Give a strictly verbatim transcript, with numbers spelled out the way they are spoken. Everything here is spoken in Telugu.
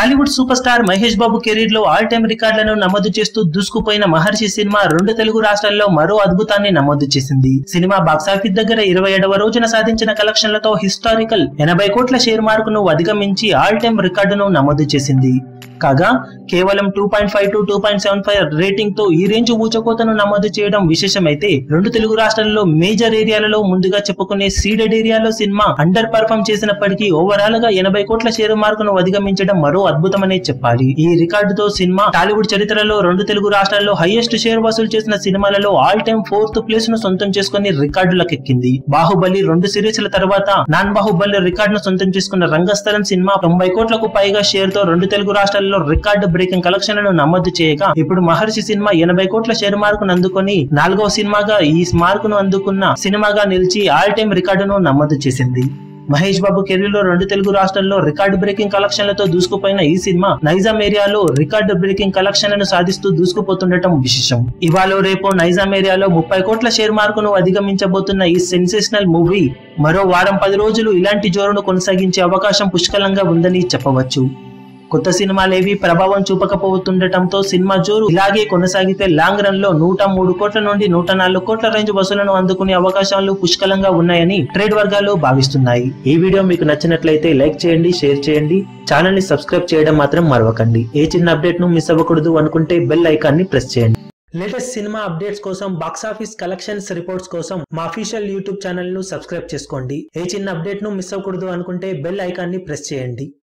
Tollywood super star Mahesh Babu career లో ఆల్ టైమ్ రికార్డులను నమోదు చేస్తూ దూసుకుపోయిన మహర్షి సినిమా రెండు తెలుగు రాష్ట్రాల్లో మరో అద్భుతాన్ని నమోదు చేసింది. సినిమా బాక్సాఫీస్ దగ్గర ఇరవై ఏడవ రోజున సాధించిన కలెక్షన్లతో హిస్టారికల్ ఎనభై కోట్ల షేర్ మార్కును అధిగమించి ఆల్ టైమ్ రికార్డును నమోదు చేసింది. కాగా కేవలం two point five to two point seven five rating తో ఈ రేంజ్ ఊచకోతను నమోదు చేయడం విశేషమైతే, రెండు తెలుగు రాష్ట్రాల్లో మేజర్ ఏరియాలలో ముందుగా చెప్పుకునే సీడెడ్ ఏరియాలో సినిమా అండర్ పర్ఫార్మ్ చేసినప్పటికీ ఓవరాల్ గా ఎనభై కోట్ల షేర్ మార్కును అధిగమించడం మరో అద్భుతమనే చెప్పాలి. ఈ రికార్డుతో సినిమా టాలీవుడ్ చరిత్రలో రెండు తెలుగు రాష్ట్రాల్లో హైయెస్ట్ షేర్ వసూలు చేసిన సినిమాలలో ఆల్ టైమ్ ఫోర్త్ ప్లేస్ ను సొంతం చేసుకుని రికార్డులకెక్కింది. బాహుబలి రెండు సిరీస్ ల తర్వాత నాన్ బాహుబలి రికార్డును సొంతం చేసుకున్న రంగస్థలం సినిమా తొంభై కోట్లకు పైగా షేర్ తో రెండు తెలుగు రాష్ట్రాల్లో రికార్డు బ్రేకింగ్ కలెక్షన్లను నమోదు చేయగా, ఇప్పుడు మహర్షి సినిమా ఎనభై కోట్ల షేర్ మార్కును అందుకొని నాలుగవ సినిమాగా ఈ మార్కును అందుకున్న సినిమాగా నిలిచి ఆల్ టైమ్ రికార్డును నమోదు చేసింది. మహేష్ బాబు కెరీర్ లో రెండు తెలుగు రాష్ట్రాల్లో రికార్డు బ్రేకింగ్ కలెక్షన్లతో దూసుకుపోయిన ఈ సినిమా నైజాం ఏరియాలో రికార్డు బ్రేకింగ్ కలెక్షన్లను సాధిస్తూ దూసుకుపోతుండటం విశేషం. ఇవాళ రేపు నైజాం ఏరియాలో ముప్పై కోట్ల షేర్ మార్కును అధిగమించబోతున్న ఈ సెన్సేషనల్ మూవీ మరో వారం పది రోజులు ఇలాంటి జోరును కొనసాగించే అవకాశం పుష్కలంగా ఉందని చెప్పవచ్చు. కొత్త సినిమాలేవి ప్రభావం చూపకపోతుండటంతో సినిమా జోరు ఇలాగే కొనసాగితే లాంగ్ రన్ లో నూట మూడు కోట్ల నుండి నూట నాలుగు కోట్ల రేంజ్ వసూలను అందుకునే అవకాశాలు పుష్కలంగా ఉన్నాయని ట్రేడ్ వర్గాలు భావిస్తున్నాయి. ఈ వీడియో మీకు నచ్చినట్లయితే లైక్ చేయండి, షేర్ చేయండి, ఛానల్ ని సబ్స్క్రైబ్ చేయడం మాత్రం మరవకండి. ఏ చిన్న అప్డేట్ ను మిస్ అవ్వకూడదు అనుకుంటే బెల్ ఐకాన్ ని ప్రెస్ చేయండి. లేటెస్ట్ సినిమా అప్డేట్స్ కోసం, బాక్సాఫీస్ కలెక్షన్స్ రిపోర్ట్స్ కోసం మా అఫీషియల్ యూట్యూబ్ ఛానల్ ను సబ్స్క్రైబ్ చేసుకోండి. ఏ చిన్న అప్డేట్ ను మిస్ అవ్వకూడదు అనుకుంటే బెల్ ఐకాన్ ని ప్రెస్ చేయండి.